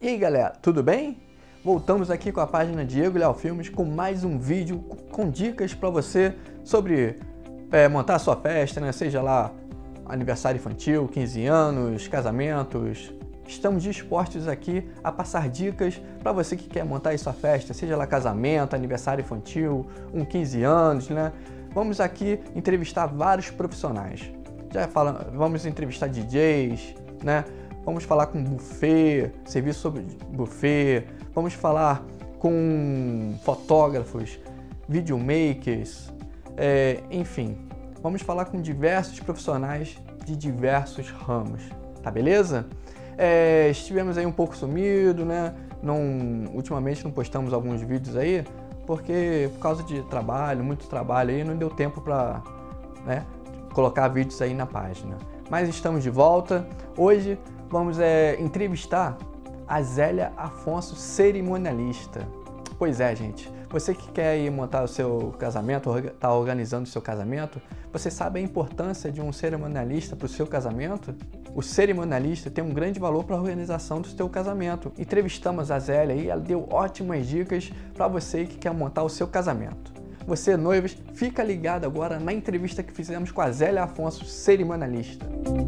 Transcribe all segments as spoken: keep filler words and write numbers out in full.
E aí galera, tudo bem? Voltamos aqui com a página Diego Leal Filmes com mais um vídeo com dicas para você sobre é, montar a sua festa, né? Seja lá aniversário infantil, quinze anos, casamentos. Estamos dispostos aqui a passar dicas para você que quer montar a sua festa, seja lá casamento, aniversário infantil, um quinze anos, né? Vamos aqui entrevistar vários profissionais. Já fala, vamos entrevistar D Js, né? Vamos falar com buffet, serviço sobre buffet, vamos falar com fotógrafos, videomakers, é, enfim, vamos falar com diversos profissionais de diversos ramos, tá beleza? É, estivemos aí um pouco sumido, né? Não, ultimamente não postamos alguns vídeos aí, porque por causa de trabalho, muito trabalho aí, não deu tempo para, né, colocar vídeos aí na página. Mas estamos de volta. Hoje vamos é, entrevistar a Zélia Afonso, cerimonialista. Pois é, gente, você que quer ir montar o seu casamento, está organizando o seu casamento, você sabe a importância de um cerimonialista para o seu casamento? O cerimonialista tem um grande valor para a organização do seu casamento. Entrevistamos a Zélia e ela deu ótimas dicas para você que quer montar o seu casamento. Você, noivos, fica ligado agora na entrevista que fizemos com a Zélia Afonso, cerimonialista.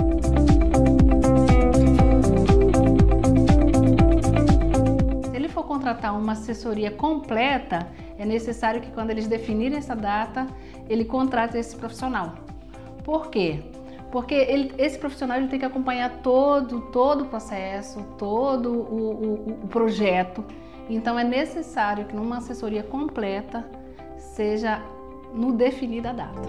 Se ele for contratar uma assessoria completa, é necessário que quando eles definirem essa data, ele contrate esse profissional. Por quê? Porque ele, esse profissional ele tem que acompanhar todo, todo o processo, todo o, o, o projeto. Então é necessário que numa assessoria completa seja no definida a data.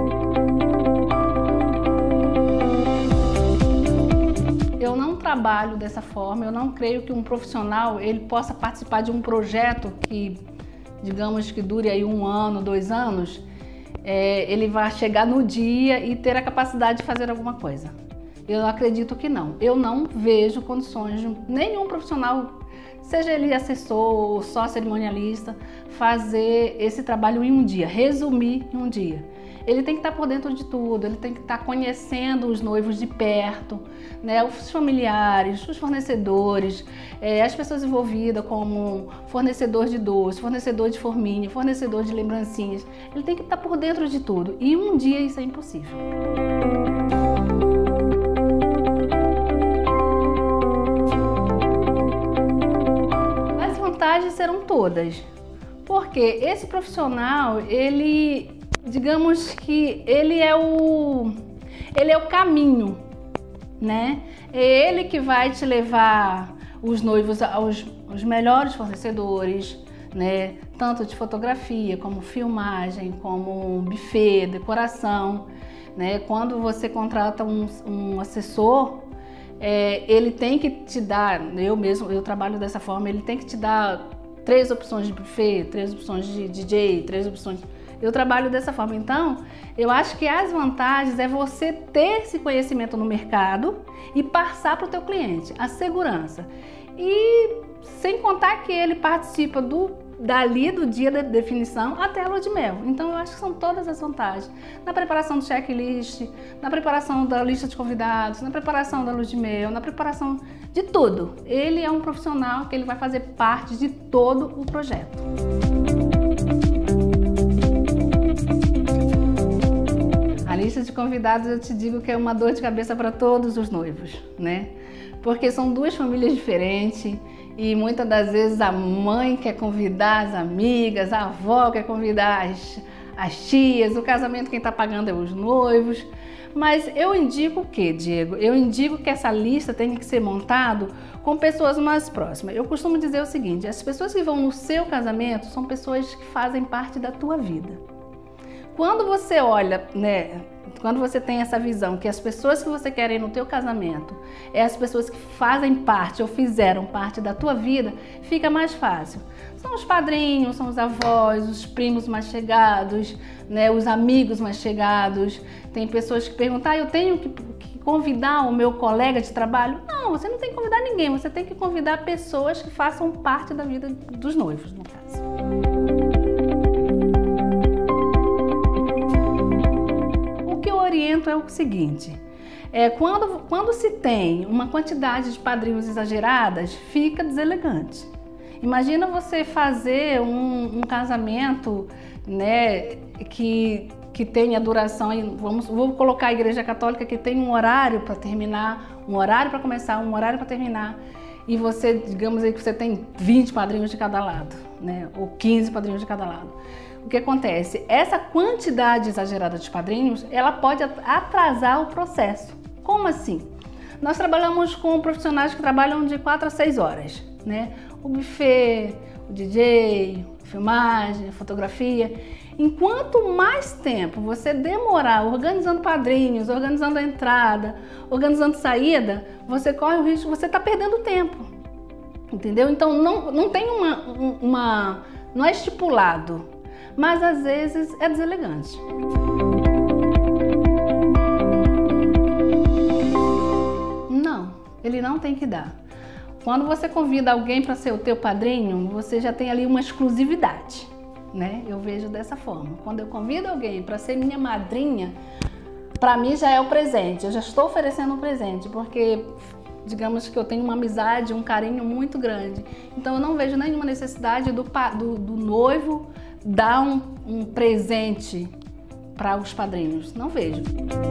Eu não trabalho dessa forma, eu não creio que um profissional ele possa participar de um projeto que, digamos que dure aí um ano, dois anos, é, ele vai chegar no dia e ter a capacidade de fazer alguma coisa. Eu acredito que não. Eu não vejo condições de nenhum profissional, seja ele assessor ou só cerimonialista, fazer esse trabalho em um dia, resumir em um dia. Ele tem que estar por dentro de tudo, ele tem que estar conhecendo os noivos de perto, né, os familiares, os fornecedores, é, as pessoas envolvidas como fornecedor de doce, fornecedor de forminha, fornecedor de lembrancinhas. Ele tem que estar por dentro de tudo e em um dia isso é impossível. As vantagens serão todas, porque esse profissional, ele, digamos que ele é o, ele é o caminho, né? É ele que vai te levar os noivos aos, aos melhores fornecedores, né? Tanto de fotografia, como filmagem, como buffet, decoração, né? Quando você contrata um, um assessor, é, ele tem que te dar, eu mesmo, eu trabalho dessa forma, ele tem que te dar três opções de buffet, três opções de D J, três opções... Eu trabalho dessa forma. Então, eu acho que as vantagens é você ter esse conhecimento no mercado e passar para o teu cliente, a segurança. E sem contar que ele participa do, dali do dia da definição até a lua de mel. Então, eu acho que são todas as vantagens. Na preparação do checklist, na preparação da lista de convidados, na preparação da lua de mel, na preparação de tudo. Ele é um profissional que ele vai fazer parte de todo o projeto. A lista de convidados, eu te digo que é uma dor de cabeça para todos os noivos, né? Porque são duas famílias diferentes e muitas das vezes a mãe quer convidar as amigas, a avó quer convidar as, as tias, o casamento quem está pagando é os noivos. Mas eu indico o quê, Diego? Eu indico que essa lista tenha que ser montada com pessoas mais próximas. Eu costumo dizer o seguinte, as pessoas que vão no seu casamento são pessoas que fazem parte da tua vida. Quando você olha, né, quando você tem essa visão que as pessoas que você quer ir no teu casamento é as pessoas que fazem parte ou fizeram parte da tua vida, fica mais fácil. São os padrinhos, são os avós, os primos mais chegados, né, os amigos mais chegados. Tem pessoas que perguntam, ah, eu tenho que, que convidar o meu colega de trabalho? Não, você não tem que convidar ninguém, você tem que convidar pessoas que façam parte da vida dos noivos, no caso. O que eu oriento é o seguinte, É, quando, quando se tem uma quantidade de padrinhos exageradas, fica deselegante. Imagina você fazer um, um casamento, né, que, que tenha duração, vamos, vou colocar a Igreja Católica que tem um horário para terminar, um horário para começar, um horário para terminar, e você, digamos aí que você tem vinte padrinhos de cada lado, né, ou quinze padrinhos de cada lado. O que acontece? Essa quantidade exagerada de padrinhos, ela pode atrasar o processo. Como assim? Nós trabalhamos com profissionais que trabalham de quatro a seis horas, né? O buffet, o D J, filmagem, fotografia. Enquanto mais tempo você demorar organizando padrinhos, organizando a entrada, organizando saída, você corre o risco, você está perdendo tempo, entendeu? Então não, não tem uma, uma, não é estipulado, mas às vezes é deselegante. Não, ele não tem que dar. Quando você convida alguém para ser o teu padrinho, você já tem ali uma exclusividade, né? Eu vejo dessa forma. Quando eu convido alguém para ser minha madrinha, para mim já é o presente. Eu já estou oferecendo um presente, porque digamos que eu tenho uma amizade, um carinho muito grande. Então eu não vejo nenhuma necessidade do, do, do noivo dar um, um presente para os padrinhos. Não vejo.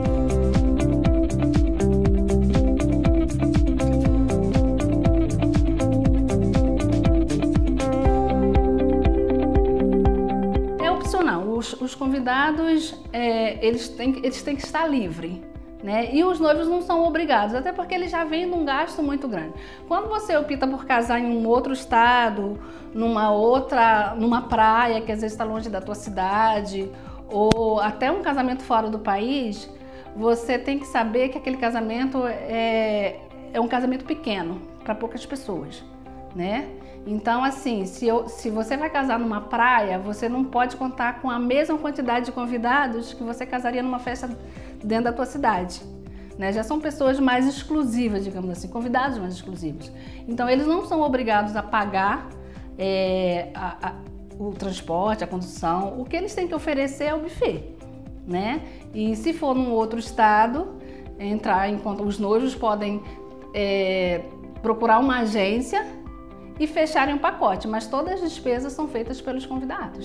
Os, os convidados, é, eles, têm, eles têm que estar livres, né? E os noivos não são obrigados, até porque eles já vêm num gasto muito grande. Quando você opta por casar em um outro estado, numa outra, numa praia que às vezes está longe da tua cidade, ou até um casamento fora do país, você tem que saber que aquele casamento é, é um casamento pequeno, para poucas pessoas, né? Então, assim, se, eu, se você vai casar numa praia, você não pode contar com a mesma quantidade de convidados que você casaria numa festa dentro da tua cidade, né? Já são pessoas mais exclusivas, digamos assim, convidados mais exclusivos. Então, eles não são obrigados a pagar é, a, a, o transporte, a condução. O que eles têm que oferecer é o buffet, né? E se for num outro estado, entrar em conta, os noivos podem é, procurar uma agência e fecharem um pacote, mas todas as despesas são feitas pelos convidados.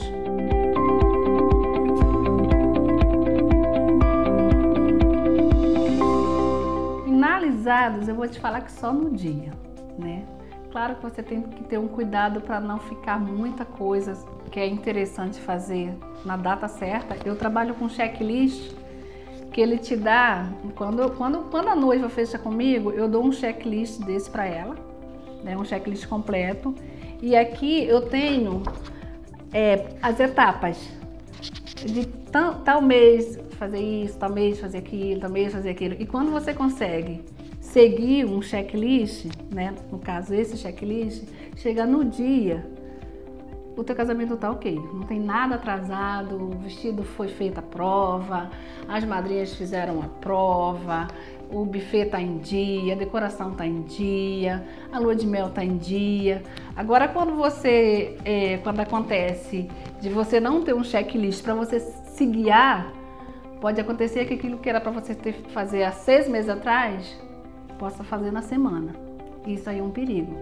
Finalizados, eu vou te falar que só no dia, né? Claro que você tem que ter um cuidado para não ficar muita coisa que é interessante fazer na data certa. Eu trabalho com checklist que ele te dá, quando, quando, quando a noiva fecha comigo, eu dou um checklist desse para ela, né, um checklist completo, e aqui eu tenho é, as etapas de tal, tal mês fazer isso, tal mês fazer aquilo, tal mês fazer aquilo. E quando você consegue seguir um checklist, né, no caso esse checklist, chega no dia, o teu casamento tá ok, não tem nada atrasado, o vestido foi feito à prova, as madrinhas fizeram a prova, o buffet tá em dia, a decoração tá em dia, a lua de mel tá em dia. Agora, quando você, é, quando acontece de você não ter um checklist para você se guiar, pode acontecer que aquilo que era para você ter fazer há seis meses atrás, possa fazer na semana. Isso aí é um perigo.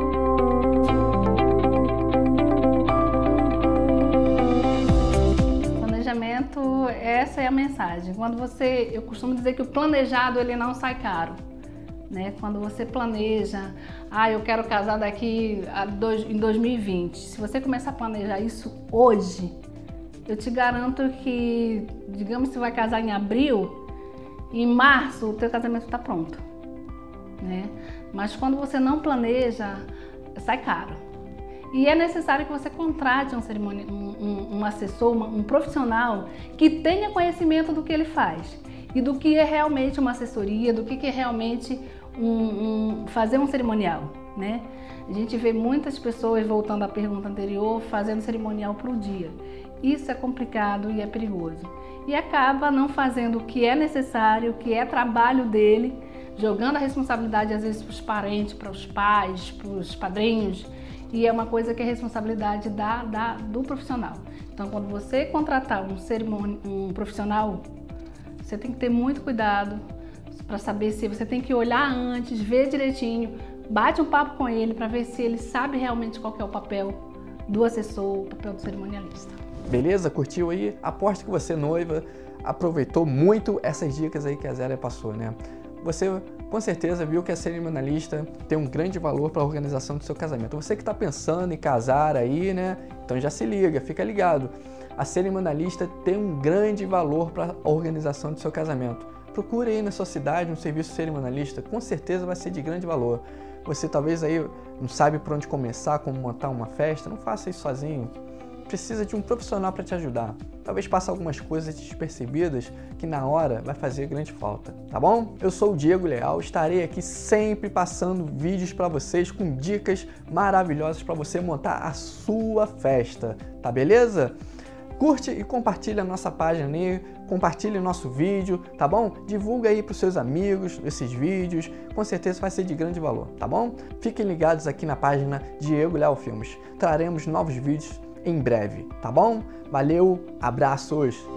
Planejamento, essa é a mensagem. Quando você, eu costumo dizer que o planejado ele não sai caro, né? Quando você planeja, ah, eu quero casar daqui a dois, em dois mil e vinte. Se você começar a planejar isso hoje, eu te garanto que, digamos, se vai casar em abril, em março o teu casamento está pronto, né? Mas quando você não planeja, sai caro. E é necessário que você contrate um, cerimoni... um, um, um assessor, uma, um profissional que tenha conhecimento do que ele faz e do que é realmente uma assessoria, do que é realmente um, um, fazer um cerimonial, né? A gente vê muitas pessoas, voltando à pergunta anterior, fazendo cerimonial para o dia. Isso é complicado e é perigoso. E acaba não fazendo o que é necessário, o que é trabalho dele, jogando a responsabilidade às vezes para os parentes, para os pais, para os padrinhos. E é uma coisa que é responsabilidade da, da, do profissional. Então, quando você contratar um, cerimônia, um profissional, você tem que ter muito cuidado para saber se você tem que olhar antes, ver direitinho, bate um papo com ele para ver se ele sabe realmente qual que é o papel do assessor, o papel do cerimonialista. Beleza? Curtiu aí? Aposto que você, noiva, aproveitou muito essas dicas aí que a Zélia passou, né? Você com certeza viu que a cerimonialista tem um grande valor para a organização do seu casamento. Você que está pensando em casar aí, né? Então já se liga, fica ligado. A cerimonialista tem um grande valor para a organização do seu casamento. Procure aí na sua cidade um serviço cerimonialista, com certeza vai ser de grande valor. Você talvez aí não sabe por onde começar, como montar uma festa, não faça isso sozinho. Precisa de um profissional para te ajudar. Talvez passe algumas coisas despercebidas que na hora vai fazer grande falta, tá bom? Eu sou o Diego Leal, estarei aqui sempre passando vídeos para vocês com dicas maravilhosas para você montar a sua festa, tá beleza? Curte e compartilha a nossa página aí, compartilhe o nosso vídeo, tá bom? Divulga aí para os seus amigos esses vídeos, com certeza vai ser de grande valor, tá bom? Fiquem ligados aqui na página Diego Leal Filmes, traremos novos vídeos em breve, tá bom? Valeu, abraços!